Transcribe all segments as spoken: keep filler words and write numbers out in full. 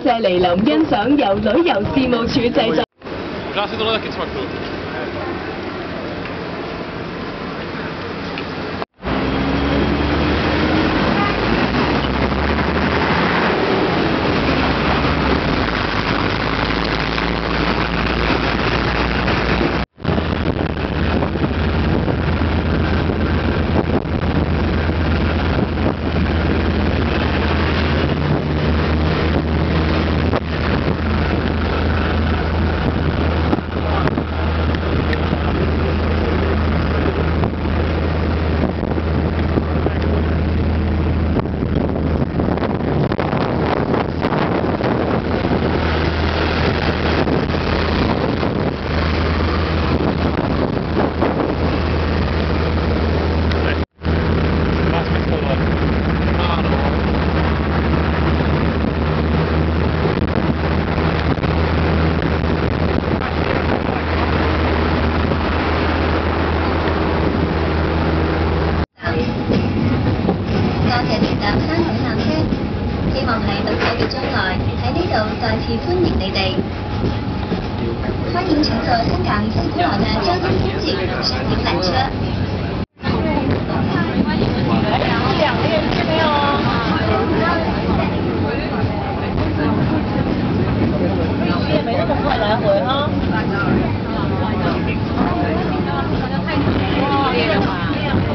謝蒞臨欣賞由旅遊事務處製作。 希望喺不久嘅將來喺呢度再次歡迎你哋。歡迎乘坐香港最古老的交通工具山頂纜車。兩個人去沒有？也沒那麼快來回哈。哇，烈的話。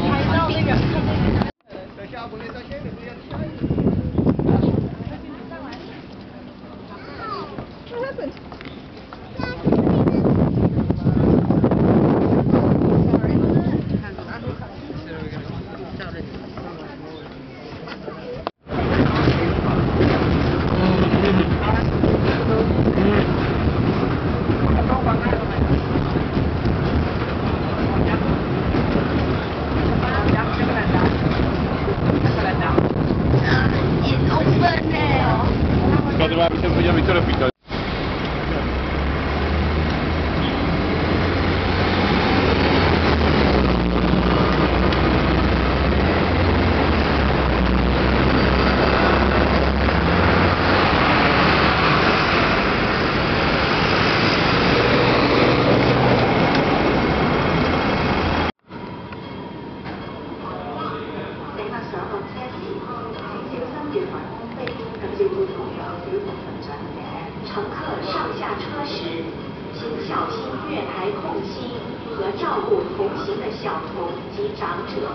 乘客上下车时，请小心月台空隙和照顾同行的小童及长者。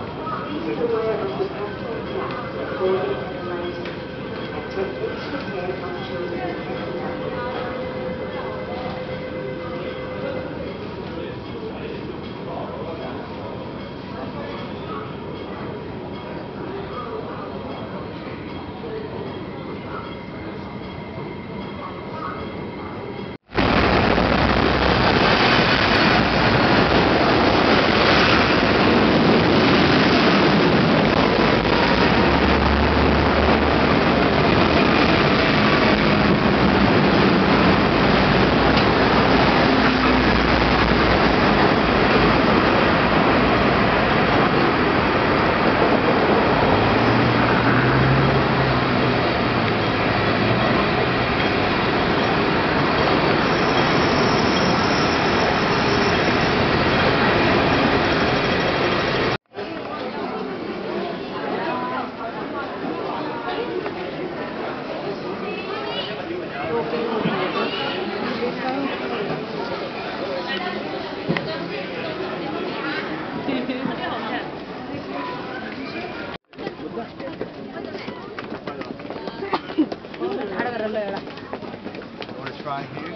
Try here.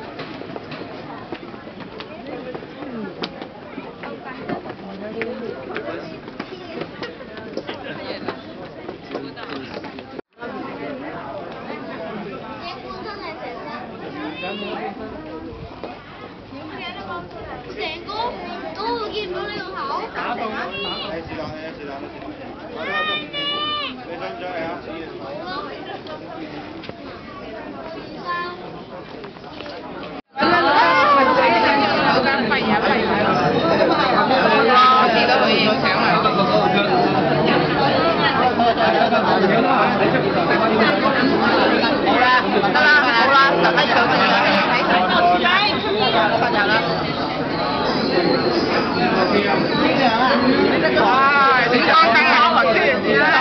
哇！你講緊我先，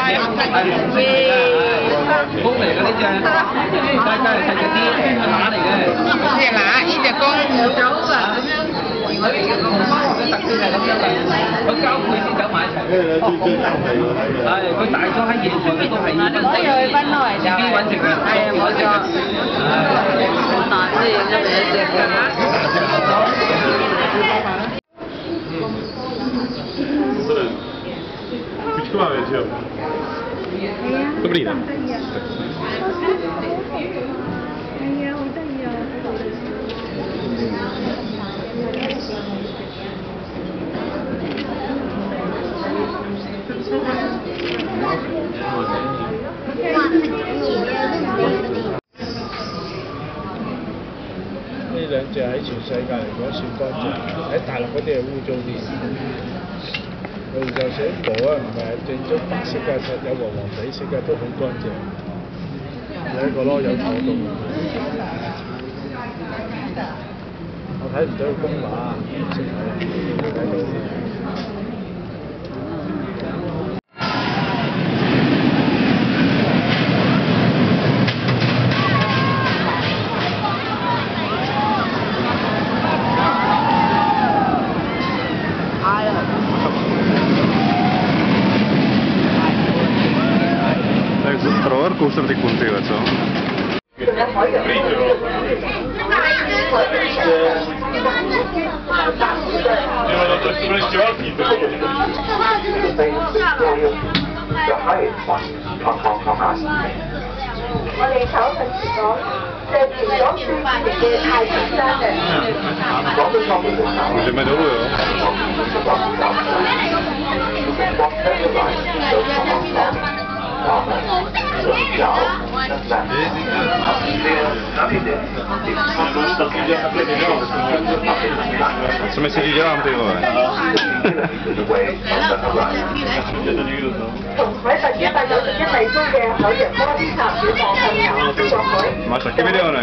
公嚟嘅呢隻，梗係細隻啲，乸嚟嘅。呢隻乸，呢隻公。佢特性係咁樣嘅，佢交配先走埋一齊。係，佢大咗喺野外佢都係要分開，自己揾食嘅，係啊，冇錯。係。大啲咁樣食 Почему вечер? Добрый день. 呢兩隻喺全世界嚟講算乾淨，喺大陸嗰啲係污糟啲。佢就寫毛啊，唔係正宗白色嘅，有黃黃地色嘅都好乾淨。有一個咯，有頭洞。我睇唔到個公碼，唔識睇，冇睇到。Вкусом di punti faccio. C'è mai dove? Sono messi di davanti ora. 馬實嘅邊度呢？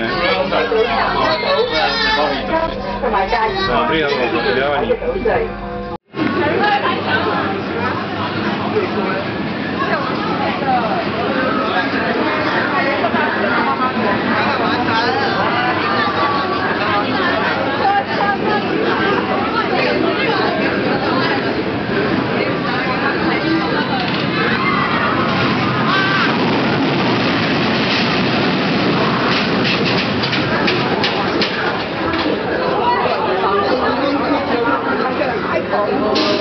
啊，呢個我知啦。 Thank you.